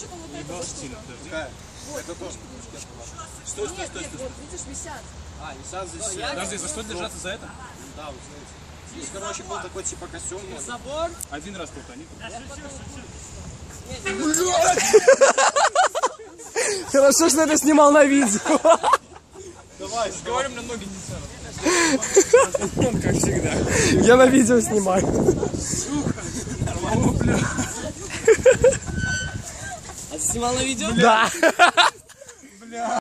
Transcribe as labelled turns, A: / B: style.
A: типа вот это за штука. Вот. Это тоже.
B: Стой.
A: Нет, вот, видишь, висят.
B: А, висят здесь.
C: Подожди, за что держаться, за это?
B: Да, вот знаете. Здесь, короче, был такой типа костюм.
D: Забор.
C: Один раз только они.
E: Хорошо, что это снимал на видео.
B: Давай,
C: Говорю, мне ноги не целы. Он как всегда.
E: Я на видео снимаю.
D: А ты снимал на видео?
E: Да.